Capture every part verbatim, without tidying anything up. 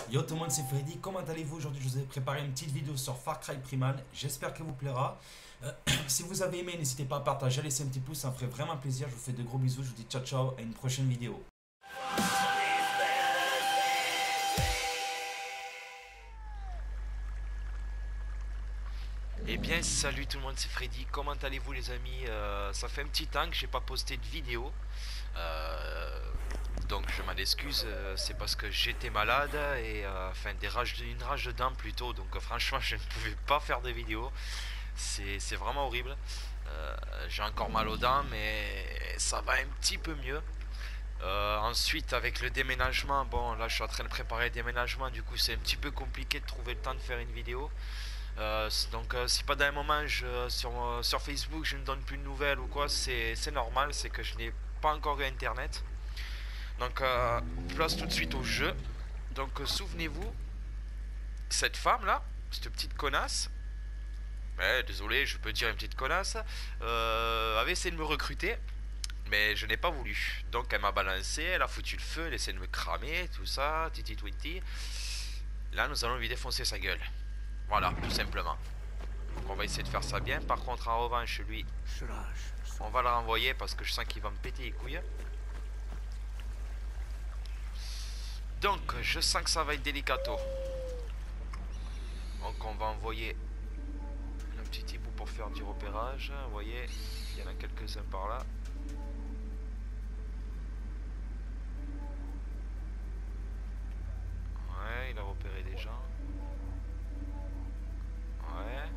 Yo tout le monde, c'est Freddy, comment allez-vous? Aujourd'hui je vous ai préparé une petite vidéo sur Far Cry Primal, j'espère qu'elle vous plaira. Euh, si vous avez aimé, n'hésitez pas à partager, à laisser un petit pouce, ça me ferait vraiment plaisir. Je vous fais de gros bisous, je vous dis ciao ciao, à une prochaine vidéo. Eh bien salut tout le monde, c'est Freddy, comment allez-vous les amis? Euh, ça fait un petit temps que j'ai pas posté de vidéo, euh, donc je m'en excuse, euh, c'est parce que j'étais malade et euh, enfin des rages, une rage de dents plutôt, donc euh, franchement je ne pouvais pas faire de vidéo, c'est c'est vraiment horrible. Euh, j'ai encore mal aux dents mais ça va un petit peu mieux. Euh, ensuite avec le déménagement, bon là je suis en train de préparer le déménagement, du coup c'est un petit peu compliqué de trouver le temps de faire une vidéo. Euh, donc euh, si pas d'un moment je, sur, euh, sur Facebook je ne donne plus de nouvelles ou quoi, c'est normal, c'est que je n'ai pas encore eu internet. Donc euh, place tout de suite au jeu. Donc euh, souvenez-vous, cette femme là, cette petite connasse, ouais, désolé je peux dire une petite connasse, euh, avait essayé de me recruter. Mais je n'ai pas voulu. Donc elle m'a balancé, elle a foutu le feu, elle essaie de me cramer, tout ça, titi twiti. Là nous allons lui défoncer sa gueule. Voilà, tout simplement. Donc on va essayer de faire ça bien. Par contre, en revanche, lui, on va le renvoyer parce que je sens qu'il va me péter les couilles. Donc, je sens que ça va être délicato. Donc on va envoyer un petit hibou pour faire du repérage. Vous voyez, il y en a quelques-uns par là. Ouais, il a repéré des gens. Ouais.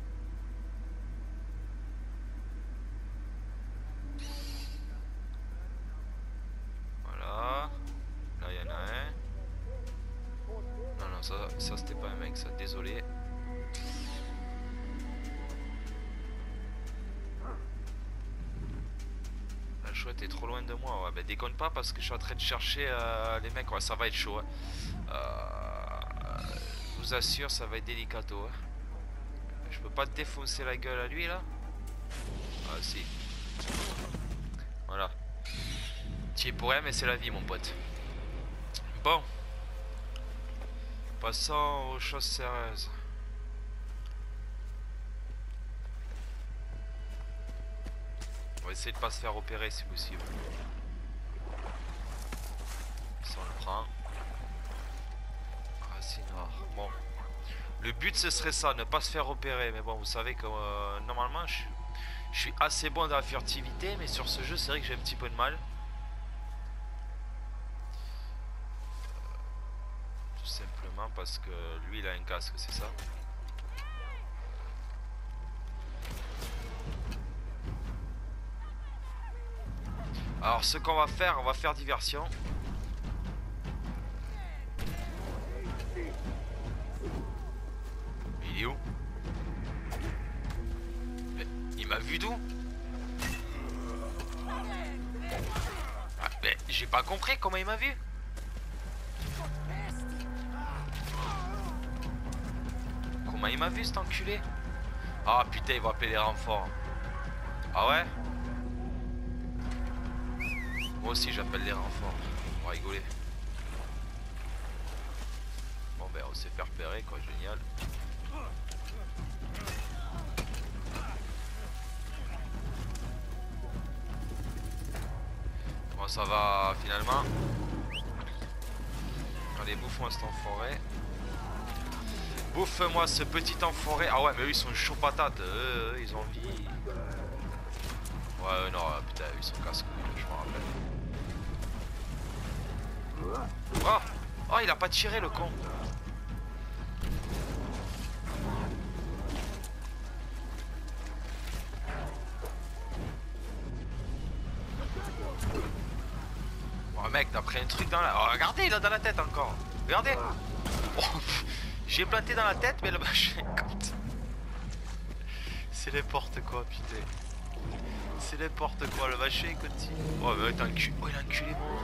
Voilà. Là, il y en a un. Non, non, ça, ça c'était pas un mec, ça. Désolé. La chouette est trop loin de moi. Ouais, bah déconne pas parce que je suis en train de chercher euh, les mecs. Ouais, ça va être chaud. Hein. Euh, je vous assure, ça va être délicato. Hein. Je peux pas te défoncer la gueule à lui là. Ah si. Voilà. Tu es pour rien mais c'est la vie mon pote. Bon. Passons aux choses sérieuses. On va essayer de pas se faire opérer si possible. Ça on le prend. Racine noire. Bon. Le but ce serait ça, ne pas se faire opérer. Mais bon vous savez que euh, normalement je, je suis assez bon dans la furtivité. Mais sur ce jeu c'est vrai que j'ai un petit peu de mal. Tout simplement parce que lui il a un casque, c'est ça. Alors ce qu'on va faire, on va faire diversion. Il est où? Mais il m'a vu d'où? Ah, mais j'ai pas compris comment il m'a vu. Comment il m'a vu cet enculé? Ah putain il va appeler les renforts. Ah ouais? Moi aussi j'appelle les renforts. On va rigoler. Bon ben on s'est fait repérer quoi, génial. Bon ça va finalement. Allez bouffe-moi cet enfoiré. Bouffe-moi ce petit enfoiré. Ah ouais mais eux ils sont chauds patates. Eux, eux ils ont envie. Ouais euh, non putain ils sont casse je m'en rappelle. Oh, oh il a pas tiré le con. Oh mec t'as pris un truc dans la... Oh regardez il a dans la tête encore. Regardez. Oh, j'ai planté dans la tête mais le machin écoute. C'est n'importe quoi putain. C'est n'importe quoi le machin continue. Oh mais t'as enculé. Oh il a enculé moi.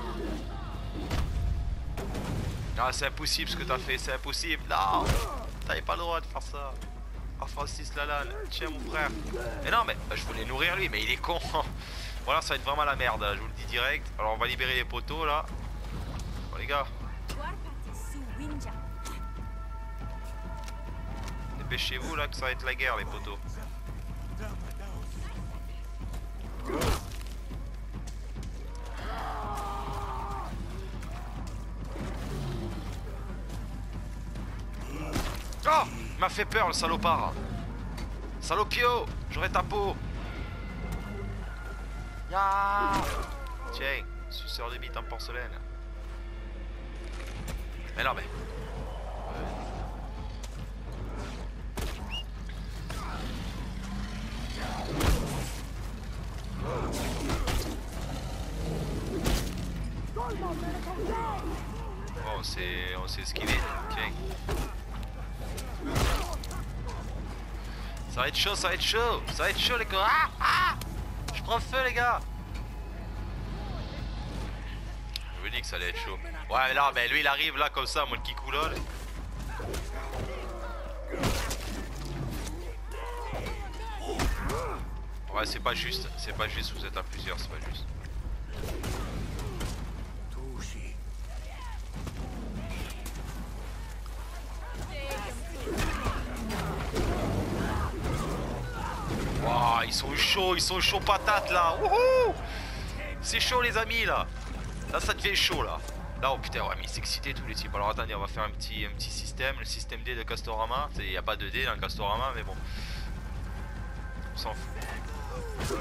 Ah c'est impossible ce que t'as fait, c'est impossible. Non. T'avais pas le droit de faire ça. Ah Francis Lalanne, tiens mon frère. Mais non mais bah, je voulais nourrir lui mais il est con. Voilà ça va être vraiment la merde, je vous le dis direct. Alors on va libérer les poteaux là. Bon les gars. Dépêchez-vous là que ça va être la guerre les potos. Oh, il m'a fait peur le salopard. Salopio, j'aurais ta peau. Ya. Tiens, suceur de bite en porcelaine. Mais non mais. Bon, on s'est on s'est esquivé. Tiens. Ça va être chaud, ça va être chaud, ça va être chaud les gars. Ah, ah, je prends feu les gars. Je vous dis que ça allait être chaud. Ouais mais là, mais lui il arrive là comme ça, moi le kikou là. Ouais c'est pas juste, c'est pas juste, vous êtes à plusieurs, c'est pas juste. Wow, ils sont chauds, ils sont chauds patates là. Wouhou, c'est chaud les amis là. Là ça devient chaud là. Là oh putain ouais mais ils s'excitaient tous les types. Alors attendez on va faire un petit, un petit système. Le système D de Castorama. Il n'y a pas de D dans le Castorama mais bon. On s'en fout.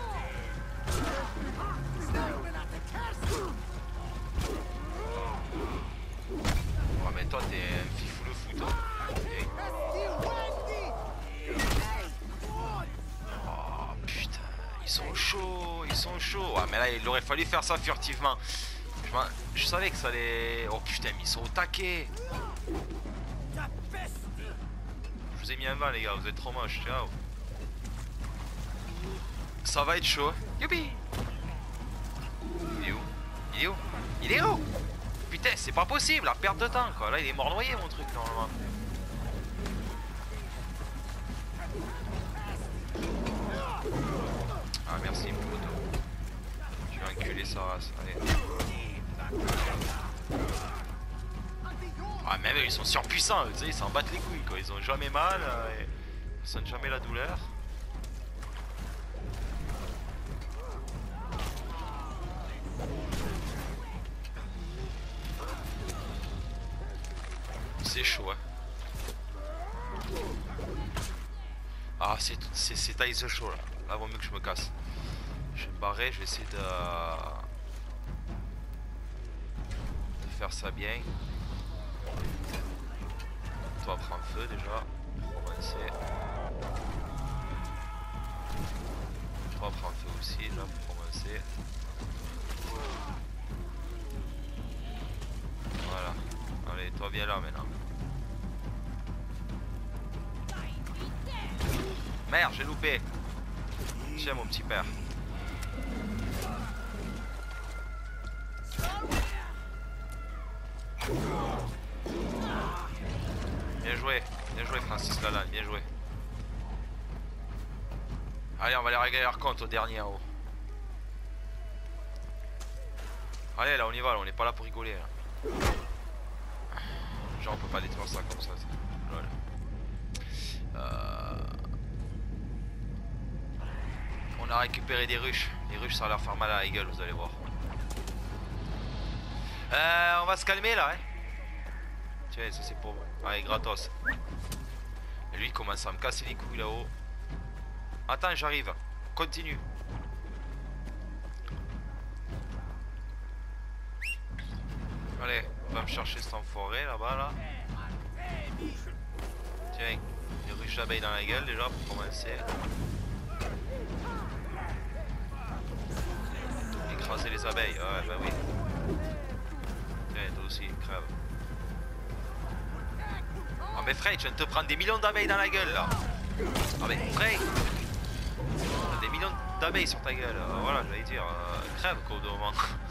Ouais mais toi t'es un fifou le fou toi. Okay. Ils sont chauds, ils sont chauds. Ouais, mais là, il aurait fallu faire ça furtivement. Je, je savais que ça allait... Oh putain, mais ils sont au taquet. Je vous ai mis un vent, les gars, vous êtes trop moches. Ciao. Ça va être chaud. Youpi. Il est où? Il est où? Il est où? Putain, c'est pas possible, la perte de temps, quoi. Là, il est mort noyé, mon truc, normalement. Ah merci poteau. Je vais enculer sa race, allez. Ah même ils sont surpuissants, tu sais, ils s'en battent les couilles quoi, ils ont jamais mal, euh, et ils sentent jamais la douleur. C'est chaud hein. Ah c'est taille the show là. Là vaut mieux que je me casse. Je vais me barrer, je vais essayer de, de faire ça bien. Toi prends feu déjà. Pour commencer. Toi prends feu aussi là pour commencer. Voilà. Allez, toi viens là maintenant. Merde, j'ai loupé. Tiens mon petit père. Bien joué, bien joué Francis Lalanne, bien joué. Allez, on va aller régler leur compte au dernier en haut. Allez là on y va, là, on n'est pas là pour rigoler là. Genre on peut pas détruire ça comme ça. Lol. Euh... On a récupéré des ruches. Les ruches ça va leur faire mal à la gueule, vous allez voir. Euh, on va se calmer là hein. Tiens ça c'est pour... Allez gratos. Et lui il commence à me casser les couilles là-haut. Attends j'arrive. Continue. Allez, on va me chercher cet enfoiré là-bas là. Tiens, des ruches d'abeilles dans la gueule déjà pour commencer. Écraser les abeilles, ouais bah oui. Tiens, toi aussi, crève. Oh mais Frey, tu viens de te prendre des millions d'abeilles dans la gueule là. Oh mais Frey, t'as des millions d'abeilles sur ta gueule, euh, voilà j'allais dire, euh, crève quoi au moment.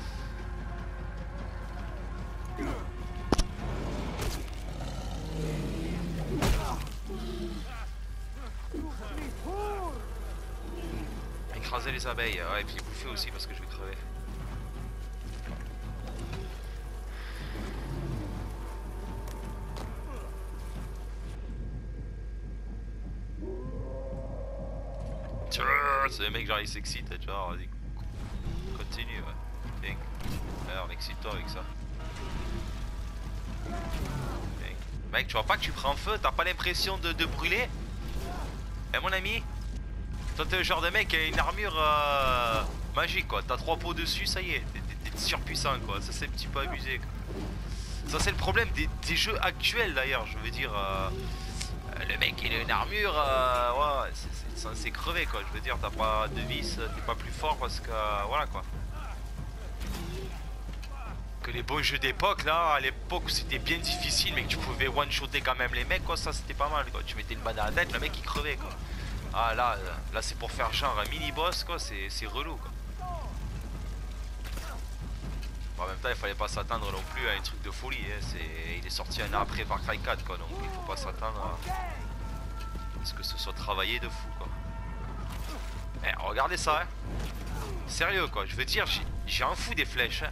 Écraser les abeilles, ouais, et puis bouffer aussi parce que je vais crever. C'est le mec genre il s'excite, tu vois, vas-y. Continue, ouais. Tiens. Alors, excite-toi avec ça. Tiens. Mec, tu vois pas que tu prends feu, t'as pas l'impression de, de brûler? Eh mon ami, toi t'es le genre de mec qui a une armure euh, magique quoi, t'as trois pots dessus, ça y est, t'es surpuissant quoi, ça c'est un petit peu abusé quoi. Ça c'est le problème des, des jeux actuels d'ailleurs, je veux dire, euh, le mec il a une armure, euh, ouais, c'est censé crever quoi, je veux dire, t'as pas de vis, t'es pas plus fort parce que, euh, voilà quoi. Que les beaux jeux d'époque là, à l'époque où c'était bien difficile mais que tu pouvais one-shotter quand même les mecs quoi, ça c'était pas mal quoi, tu mettais une balle à la tête, le mec il crevait quoi. Ah là, là c'est pour faire genre un mini-boss quoi, c'est relou quoi. Bon, en même temps il fallait pas s'attendre non plus à un truc de folie, hein. Est, il est sorti un an après Far Cry quatre quoi, donc il faut pas s'attendre à ce que ce soit travaillé de fou quoi. Eh, regardez ça hein. Sérieux quoi, je veux dire, j'ai un fou des flèches hein.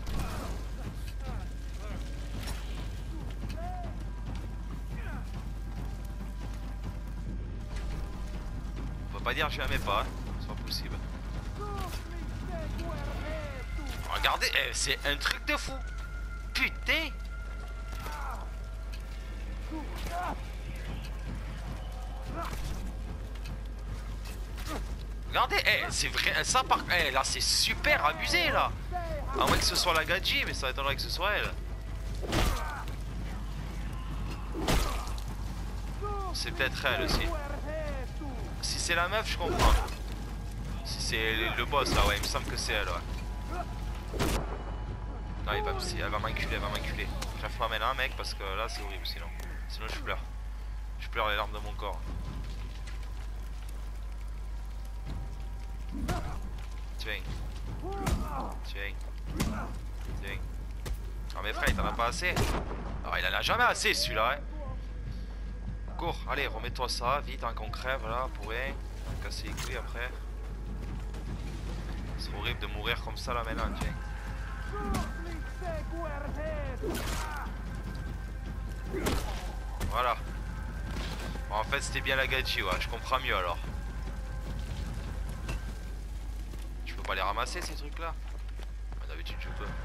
Pas dire jamais pas, hein. C'est pas possible. Regardez, eh, c'est un truc de fou. Putain. Regardez, eh, c'est vrai, ça par eh, là c'est super abusé là. À moins que ce soit la Gadji, mais ça m'étonnerait que ce soit elle. C'est peut-être elle aussi. Si c'est la meuf, je comprends. Si c'est le boss là, ouais, il me semble que c'est elle, ouais. Non, il va me, elle va m'inculer, elle va m'inculer. J'affe pas maintenant, mec, parce que là c'est horrible sinon. Sinon je pleure. Je pleure les larmes de mon corps. Tiens. Tiens. Tiens. Ah mais frère, il t'en a pas assez. Alors il en a jamais assez celui-là, hein. Cours, allez, remets-toi ça, vite, hein, qu'on crève là, pour rien. Casser les couilles après. C'est horrible de mourir comme ça là maintenant, tiens. Voilà. Bon, en fait, c'était bien la Gadji, ouais, je comprends mieux alors. Tu peux pas les ramasser ces trucs là? D'habitude, je peux.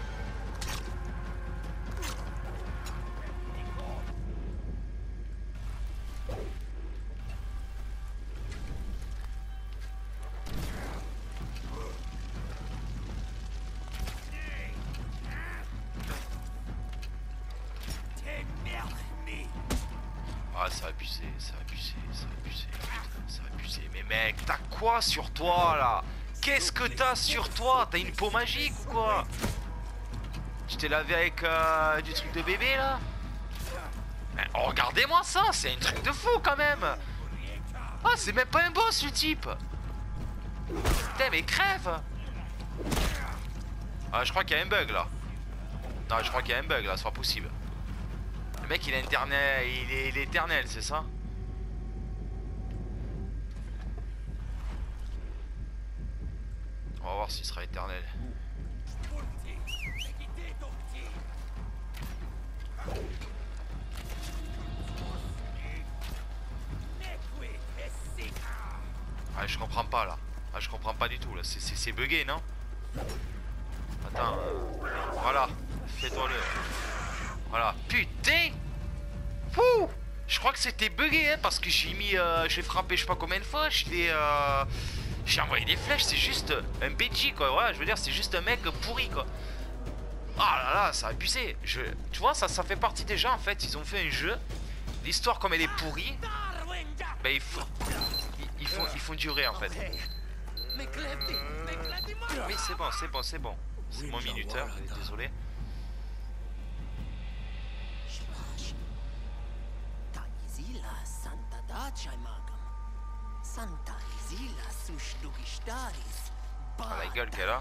Ah, c'est abusé, c'est abusé, c'est abusé, putain, c'est abusé. Mais mec, t'as quoi sur toi là? Qu'est-ce que t'as sur toi? T'as une peau magique ou quoi? Tu t'es lavé avec euh, du truc de bébé là? Mais oh, regardez-moi ça, c'est un truc de fou quand même. Ah, c'est même pas un boss ce type. Putain, mais crève. Ah, je crois qu'il y a un bug là. Non, je crois qu'il y a un bug là, c'est pas possible. Le mec il est éternel, il est, il est éternel, c'est ça? On va voir s'il sera éternel. Ah, je comprends pas là. Ah, je comprends pas du tout là. C'est bugué, non? Attends. Euh, voilà. Fais-toi le. Voilà. Putain! Fou! Je crois que c'était bugué, hein, parce que j'ai mis. Euh, j'ai frappé je sais pas combien de fois. Je l'ai. Euh, j'ai envoyé des flèches. C'est juste un B G quoi. Voilà, je veux dire, c'est juste un mec pourri quoi. Ah là là, ça a abusé. Je, tu vois, ça, ça fait partie des gens en fait. Ils ont fait un jeu. L'histoire, comme elle est pourrie, ben il faut. Ils, ils, font, ils font durer en fait. Oui, c'est bon, c'est bon, c'est bon. C'est mon minuteur, désolé. Ah, la gueule qu'elle a.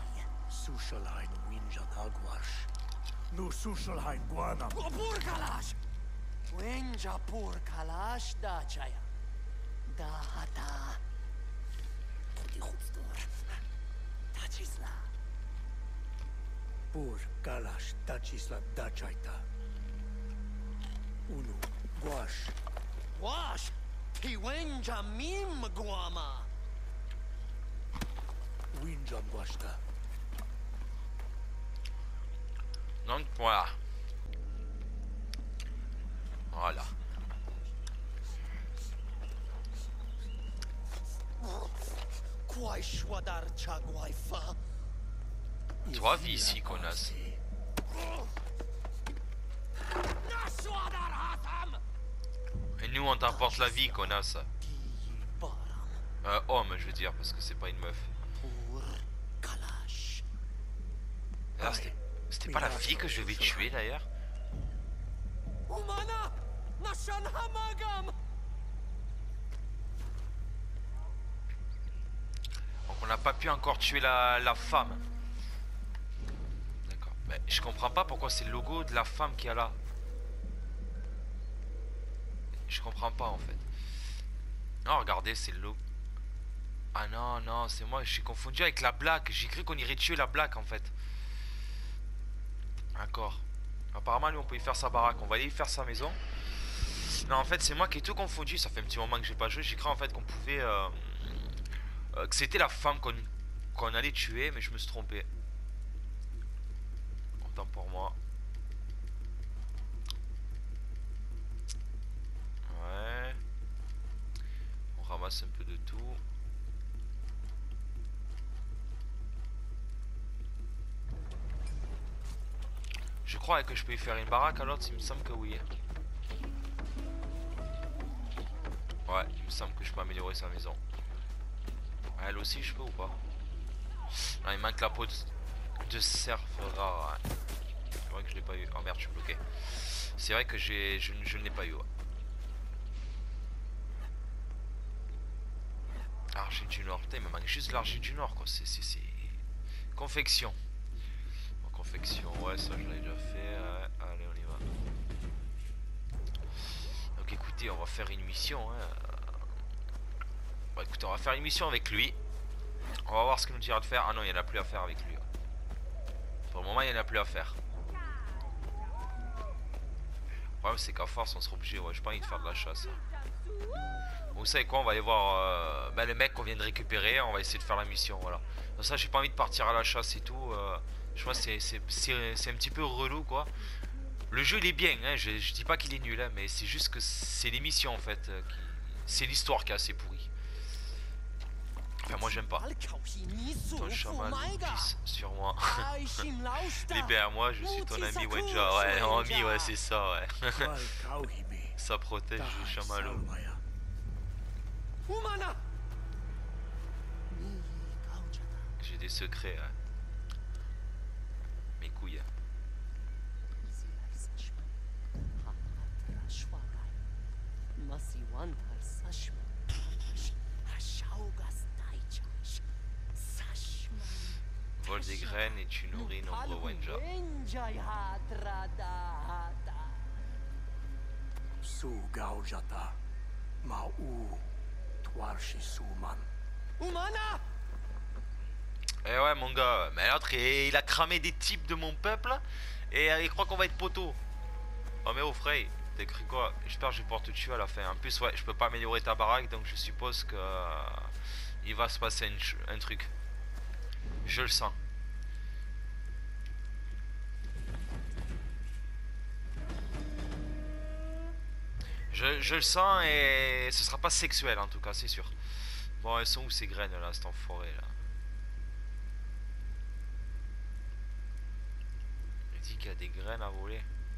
Nu Sushalhain Guanam. Pur Kalash! Wenja Pur Kalash Dachaya. Dahata. Tutti Hutstor. Tachisla. Pur Kalash Tachisla Dachaita. Unu Guash. Guash! He wenja Mim Guama. Winjan Washta. Donc voilà. Voilà. Quai Shwadar Chagwaifa. Toi, vis ici, connasse. Et nous, on t'apporte la vie, connasse. Euh, homme, je veux dire, parce que c'est pas une meuf. D'ailleurs, c'était- c'était pas la fille que je devais tuer, d'ailleurs. Donc on n'a pas pu encore tuer la, la femme. D'accord. Mais je comprends pas pourquoi c'est le logo de la femme qui est là. Je comprends pas en fait. Non, regardez, c'est le logo. Ah non, non, c'est moi, je suis confondu avec la blague. J'ai cru qu'on irait tuer la blague en fait. D'accord. Apparemment, lui, on peut y faire sa baraque. On va aller y faire sa maison. Non, en fait, c'est moi qui ai tout confondu. Ça fait un petit moment que j'ai pas joué. J'ai cru en fait qu'on pouvait... Euh, euh, que c'était la femme qu'on qu'on allait tuer, mais je me suis trompé. Autant pour moi. Ouais. On ramasse un peu de tout. Je crois que je peux y faire une baraque à l'autre, il me semble que oui. Ouais, il me semble que je peux améliorer sa maison. Elle aussi, je peux ou pas? Non, il manque la peau de, de cerf rare. Ouais. C'est vrai que je l'ai pas eu. Oh merde, je suis bloqué. C'est vrai que j'ai, je, je ne l'ai pas eu. Ouais. Argile du Nord. Putain, il me manque juste l'argile du Nord, quoi. C'est, c'est, c'est... Confection. En confection, ouais, ça je l'ai déjà fait. Ouais. Allez, on y va. Donc écoutez, on va faire une mission. Hein. Bon, écoutez, on va faire une mission avec lui. On va voir ce qu'il nous dira de faire. Ah non, il n'y en a plus à faire avec lui. Pour le moment, il n'y en a plus à faire. Le problème, c'est qu'à force, on sera obligé. Ouais, j'ai pas envie de faire de la chasse. Vous savez quoi, on va aller voir euh, bah, le mec qu'on vient de récupérer. On va essayer de faire la mission. Voilà. Donc ça, j'ai pas envie de partir à la chasse et tout. Euh, je vois, c'est c'est un petit peu relou, quoi. Le jeu, il est bien. Hein, je, je dis pas qu'il est nul, hein, mais c'est juste que c'est les missions, en fait. Euh, qui... C'est l'histoire qui est assez pourrie. Enfin, moi j'aime pas. Ton chaman glisse sur moi. Libère-moi, je suis ton ami Wenja. Ouais, ami, ouais, c'est ça, ouais. Ça protège le chamallow. J'ai des secrets, ouais. Mes couilles. Vole des graines et tu nourris nombreux Wenja. Su Gaujata. Mau Twarshi Suman. Umana! Eh ouais mon gars, mais l'autre il, il a cramé des types de mon peuple et il croit qu'on va être poteau. Oh mais oh Frey, t'as écrit quoi? J'espère que je vais pouvoir te tuer à la fin. En plus ouais, je peux pas améliorer ta baraque donc je suppose que euh, il va se passer un, un truc. Je le sens. Je, je le sens et ce sera pas sexuel en tout cas, c'est sûr. Bon, elles sont où ces graines là, cette enfoirée là? Il dit qu'il y a des graines à voler.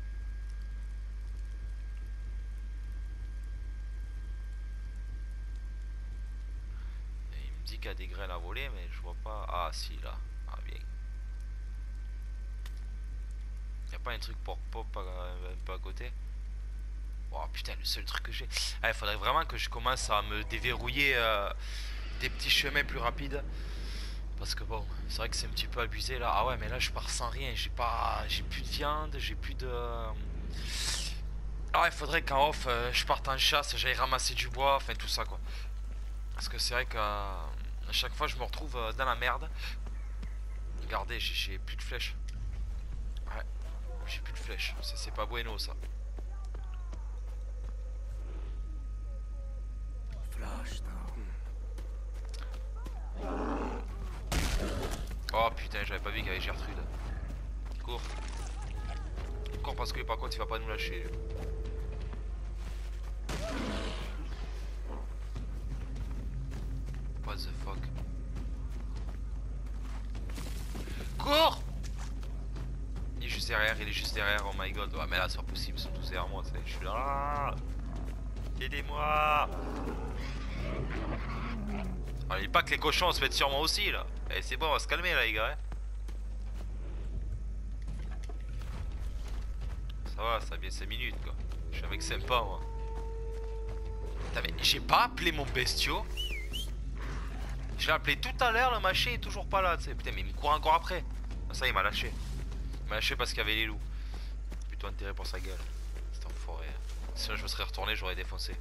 Et il me dit qu'il y a des graines à voler, mais je vois pas. Ah si là, ah bien. Y a pas un truc pour pop un peu à côté? Oh putain, le seul truc que j'ai. Il faudrait vraiment que je commence à me déverrouiller euh, des petits chemins plus rapides. Parce que bon, c'est vrai que c'est un petit peu abusé là. Ah ouais, mais là je pars sans rien. J'ai pas, j'ai plus de viande, j'ai plus de. Ah, il faudrait qu'en off, euh, je parte en chasse, j'aille ramasser du bois, enfin tout ça quoi. Parce que c'est vrai qu'à à chaque fois je me retrouve euh, dans la merde. Regardez, j'ai plus de flèches. Ouais, j'ai plus de flèches. Ça c'est pas bueno ça. Oh putain, j'avais pas vu qu'il y avait Gertrude. Cours. Cours parce que par contre il va pas nous lâcher. What the fuck. Cours. Il est juste derrière, il est juste derrière, oh my god. Ouais mais là c'est pas possible, ils sont tous derrière moi, tu sais. Je suis là. Aidez-moi. Ah, il pas que les cochons se mettent sur moi aussi là. Eh c'est bon, on va se calmer là les gars. Hein. Ça va, ça a bien cinq minutes quoi. Je suis avec sympa moi. Putain mais j'ai pas appelé mon bestiau. Je l'ai appelé tout à l'heure, le machin est toujours pas là, tu sais. Putain mais il me court encore après. Ah, ça il m'a lâché. Il m'a lâché parce qu'il y avait les loups. Plutôt intérêt pour sa gueule. C'est enfoiré. Sinon je me serais retourné, j'aurais défoncé.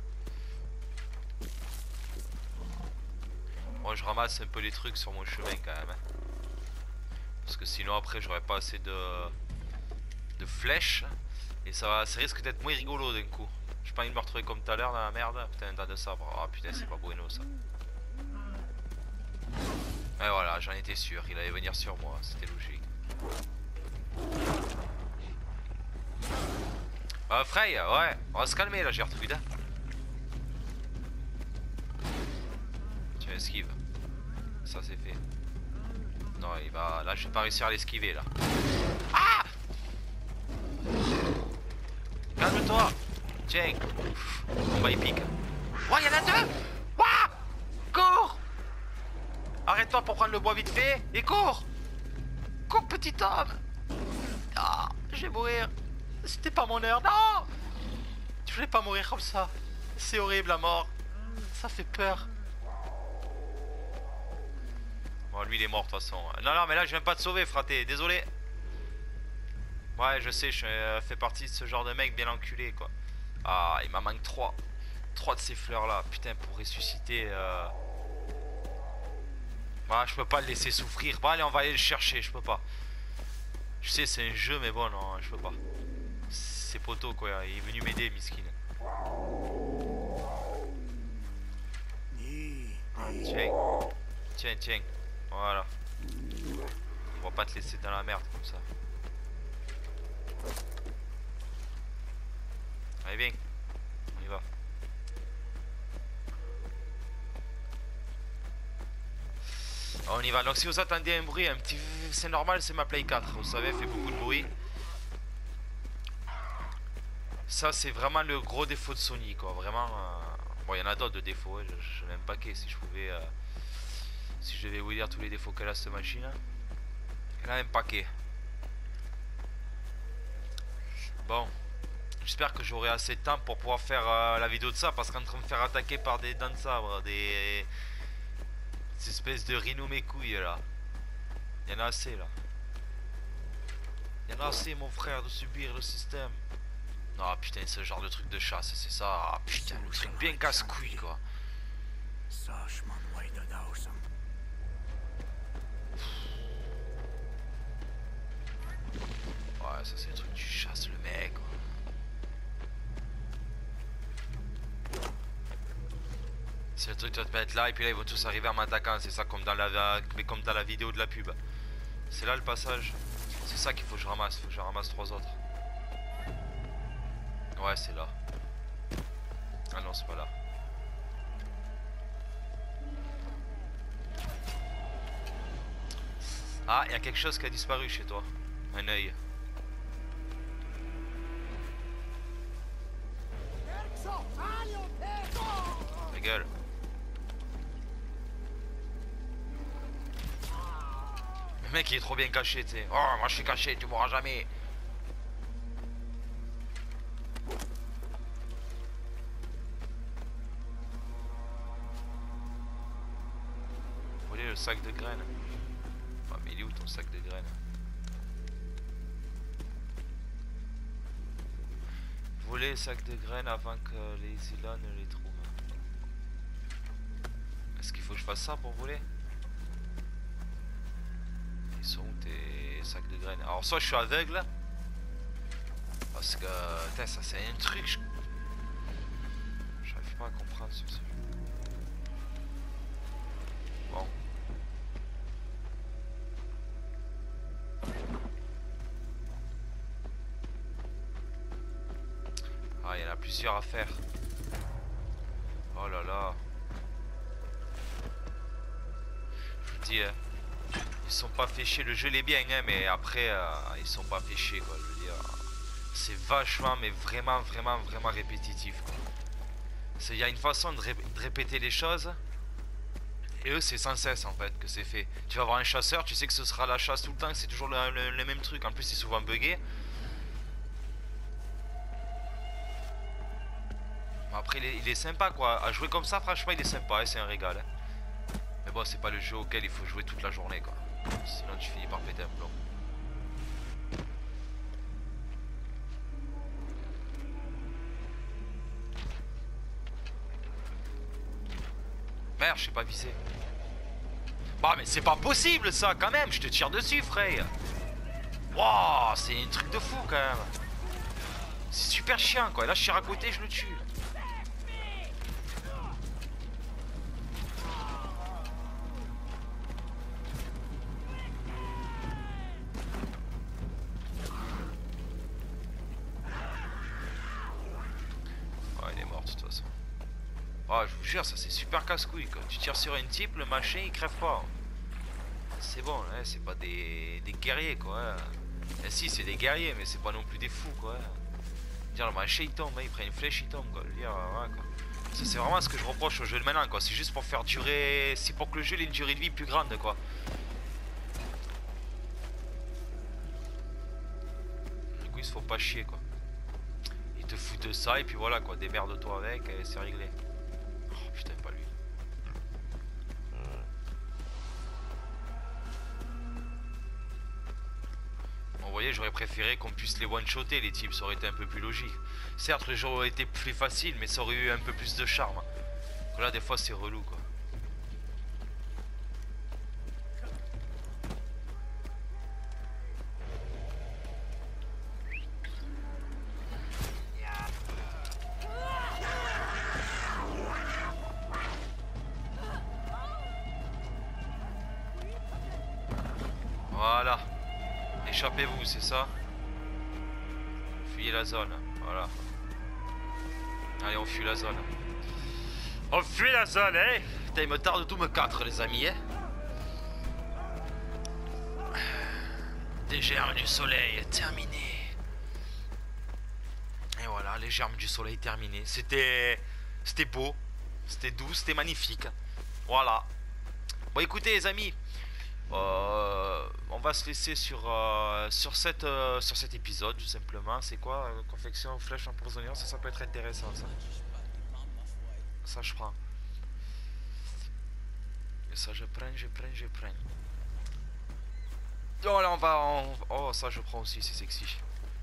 Moi je ramasse un peu les trucs sur mon chemin quand même. Hein. Parce que sinon après j'aurais pas assez de, de flèches. Et ça, va, ça risque d'être moins rigolo d'un coup. J'ai pas envie de me retrouver comme tout à l'heure dans la merde. Putain, un tas de sabre. Ah putain, c'est pas bueno ça. Et voilà, j'en étais sûr. Il allait venir sur moi. C'était logique. Euh, Frey, ouais. On va se calmer là, Gertrude. Hein. Tiens, esquive. Ça c'est fait. Non, il va. Là, je vais pas réussir à l'esquiver là. Ah! Calme-toi. Tiens. On va épique. Oh, il y en a deux. Ouah. Cours. Arrête-toi pour prendre le bois vite fait. Et cours. Cours, petit homme. Ah, je vais mourir. C'était pas mon heure. Non. Je voulais pas mourir comme ça. C'est horrible la mort. Ça fait peur. Bon, lui il est mort de toute façon. Non, non, mais là je viens pas te sauver, fraté. Désolé. Ouais, je sais, je fais partie de ce genre de mec bien enculé, quoi. Ah, il m'en manque trois. Trois de ces fleurs-là. Putain, pour ressusciter... Euh... Bah, je peux pas le laisser souffrir. Bon, allez, on va aller le chercher, je peux pas. Je sais, c'est un jeu, mais bon, non, je peux pas. C'est poteau, quoi. Il est venu m'aider, miskin. Tiens. Tiens, tiens. Voilà. On va pas te laisser dans la merde, comme ça. Allez viens, on y va. On y va, donc si vous attendez un bruit, un petit... c'est normal, c'est ma Play quatre, vous savez, elle fait beaucoup de bruit. Ça c'est vraiment le gros défaut de Sony quoi, vraiment... Euh... Bon il y en a d'autres de défauts, hein. Je n'ai un paquet si je pouvais... Euh... Si je devais vous dire tous les défauts qu'elle a cette machine. Il y en a un paquet. Bon. J'espère que j'aurai assez de temps pour pouvoir faire euh, la vidéo de ça. Parce qu'en train de me faire attaquer par des dents de sabre. Des... Des espèces de rhino mes couilles là. Il y en a assez là. Il y en a assez mon frère de subir le système. Non putain ce genre de truc de chasse c'est ça. Ah, putain le truc bien casse-couille quoi. Ouais ça c'est le truc tu chasses le mec quoi. C'est le truc tu vas te mettre là et puis là ils vont tous arriver en m'attaquant. C'est ça comme dans la mais comme dans la vidéo de la pub. C'est là le passage. C'est ça qu'il faut que je ramasse. Faut que je ramasse trois autres. Ouais c'est là. Ah non c'est pas là. Ah il y a quelque chose qui a disparu chez toi. Un œil. Ta gueule. Le mec il est trop bien caché tu sais. Oh moi je suis caché tu mourras jamais. Voler le sac de graines. Ah mais il est où ton sac de graines? Voler le sac de graines avant que les îlots ne les trouvent. Est-ce qu'il faut que je fasse ça pour voler? Ils sont où tes sacs de graines? Alors soit je suis aveugle. Parce que... Putain ça c'est un truc je... J'arrive pas à comprendre sur ce jeu. Bon. Ouais, il y en a plusieurs à faire. Oh là là. Je vous dis, hein, ils sont pas fait chier. Le jeu l'est bien, hein, mais après, euh, ils sont pas fait chier, quoi. Je veux dire, c'est vachement, mais vraiment, vraiment, vraiment répétitif, quoi. Il y a une façon de, ré de répéter les choses. Et eux, c'est sans cesse, en fait, que c'est fait. Tu vas avoir un chasseur, tu sais que ce sera la chasse tout le temps, c'est toujours le, le, le même truc. En plus, c'est souvent buggé. Après, il est, il est sympa, quoi. À jouer comme ça, franchement, il est sympa et c'est un régal. Hein. Mais bon, c'est pas le jeu auquel il faut jouer toute la journée, quoi. Sinon, tu finis par péter un plomb. Merde, je sais pas viser. Bah, mais c'est pas possible, ça, quand même. Je te tire dessus, frère. Waouh, c'est un truc de fou, quand même. C'est super chiant, quoi. Là, je tire à côté, je le tue. Oh, je vous jure, ça c'est super casse-couille, quoi. Tu tires sur une type, le machin il crève pas. C'est bon, hein, c'est pas des, des guerriers, quoi. Hein. Eh, si, c'est des guerriers, mais c'est pas non plus des fous, quoi. Dire, le machin il tombe, hein, il prend une flèche, il tombe, quoi. Dire, ouais, quoi. Ça, c'est vraiment ce que je reproche au jeu de maintenant, quoi. C'est juste pour faire durer. C'est pour que le jeu ait une durée de vie plus grande, quoi. Du coup, il se faut pas chier, quoi. Il te fout de ça, et puis voilà, quoi. Démerde-toi avec, et c'est réglé. Putain, pas lui. Bon, vous voyez, j'aurais préféré qu'on puisse les one-shotter, les types, ça aurait été un peu plus logique. Certes, le jeu aurait été plus facile, mais ça aurait eu un peu plus de charme. Donc là, des fois, c'est relou, quoi. Voilà. Échappez-vous, c'est ça? Fuyez la zone. Voilà. Allez, on fuit la zone. On fuit la zone, hein? Putain, il me tarde de tout me quatre, les amis, hein? Des germes du soleil, terminé. Et voilà, les germes du soleil terminés. C'était... C'était beau. C'était doux, c'était magnifique. Voilà. Bon, écoutez, les amis. Euh, on va se laisser sur euh, sur cette euh, sur cet épisode tout simplement. C'est quoi euh, confection flèche empoisonnée, ça ça peut être intéressant, ça ça je prends, et ça je prends, je prends, je prends. Oh là on va on... oh ça je prends aussi, c'est sexy.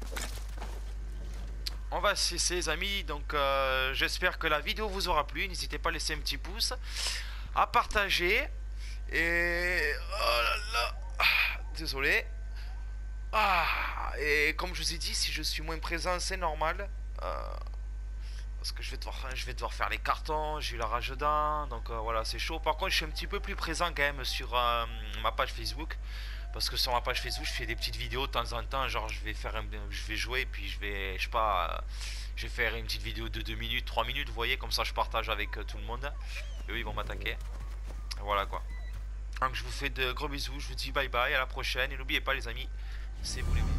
On va se laisser, les amis. Donc euh, j'espère que la vidéo vous aura plu. N'hésitez pas à laisser un petit pouce, à partager. Et oh là là, ah, désolé. Ah, et comme je vous ai dit, si je suis moins présent, c'est normal. Euh, parce que je vais devoir, je vais devoir faire les cartons. J'ai eu la rage dedans, donc euh, voilà, c'est chaud. Par contre, je suis un petit peu plus présent quand même sur euh, ma page Facebook, parce que sur ma page Facebook, je fais des petites vidéos de temps en temps. Genre, je vais faire, un, je vais jouer, puis je vais, je sais pas, euh, je vais faire une petite vidéo de deux minutes, trois minutes. Vous voyez, comme ça, je partage avec euh, tout le monde. Et eux, ils vont m'attaquer. Voilà quoi. Donc je vous fais de gros bisous, je vous dis bye bye, à la prochaine, et n'oubliez pas les amis, c'est vous les